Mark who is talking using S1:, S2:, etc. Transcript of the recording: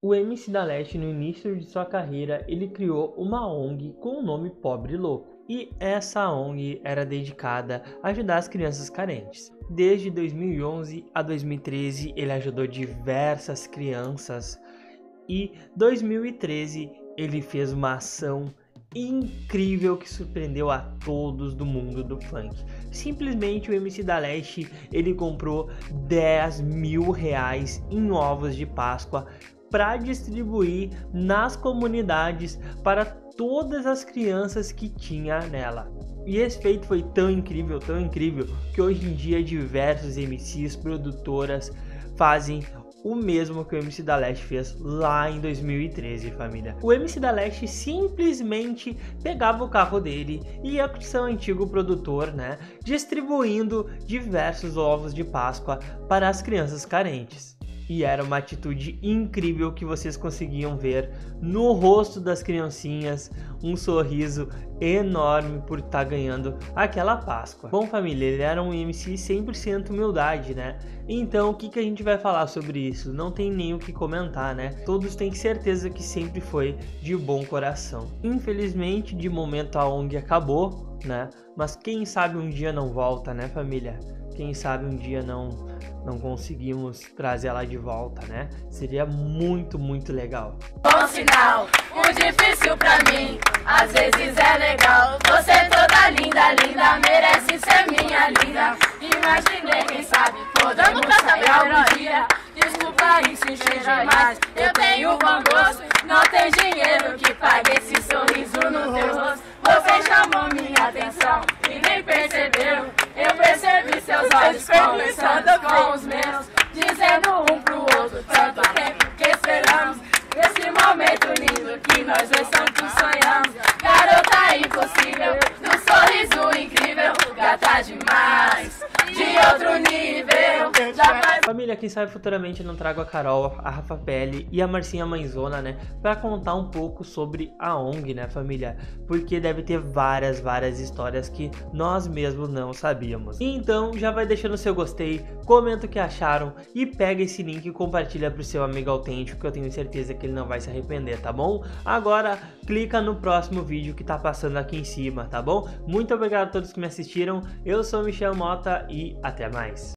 S1: O MC da Leste, no início de sua carreira, ele criou uma ONG com o nome Pobre Louco. E essa ONG era dedicada a ajudar as crianças carentes. Desde 2011 a 2013, ele ajudou diversas crianças. E 2013, ele fez uma ação incrível que surpreendeu a todos do mundo do funk. Simplesmente o MC da Leste, ele comprou 10 mil reais em ovos de Páscoa para distribuir nas comunidades para todas as crianças que tinha nela. E esse feito foi tão incrível, que hoje em dia diversos MCs, produtoras fazem o mesmo que o MC da Leste fez lá em 2013, família. O MC da Leste simplesmente pegava o carro dele e ia com seu antigo produtor, né, distribuindo diversos ovos de Páscoa para as crianças carentes. E era uma atitude incrível que vocês conseguiam ver no rosto das criancinhas, um sorriso enorme por estar ganhando aquela Páscoa. Bom, família, ele era um MC 100% humildade, né? Então, o que a gente vai falar sobre isso? Não tem nem o que comentar, né? Todos têm certeza que sempre foi de bom coração. Infelizmente, de momento a ONG acabou, né? Mas quem sabe um dia não volta, né, família? Quem sabe um dia não conseguimos trazer ela de volta, né? Seria muito legal.
S2: Bom sinal, o difícil pra mim, às vezes é legal. Você toda linda, merece ser minha linda. Imaginei, quem sabe, podemos sair algum dia. Desculpa insistir demais, eu tenho bom gosto. Não tem dinheiro que pague esse sorriso no teu rosto. Você chamou minha atenção e nem percebeu. Eu percebi seus olhos conversando com os meus, dizendo um pro outro tanto tempo que esperamos. Esse momento lindo que nós dois tanto sonhamos. Garota impossível, no sorriso incrível, gata demais, de outro nível.
S1: Família, quem sabe futuramente eu não trago a Carol, a Rafa Pele e a Marcinha Mãezona, né, pra contar um pouco sobre a ONG, né, família? Porque deve ter várias histórias que nós mesmos não sabíamos. Então já vai deixando o seu gostei, comenta o que acharam e pega esse link e compartilha pro seu amigo autêntico, que eu tenho certeza que ele não vai se arrepender, tá bom? Agora clica no próximo vídeo que tá passando aqui em cima, tá bom? Muito obrigado a todos que me assistiram, eu sou o Michel Mota e até mais.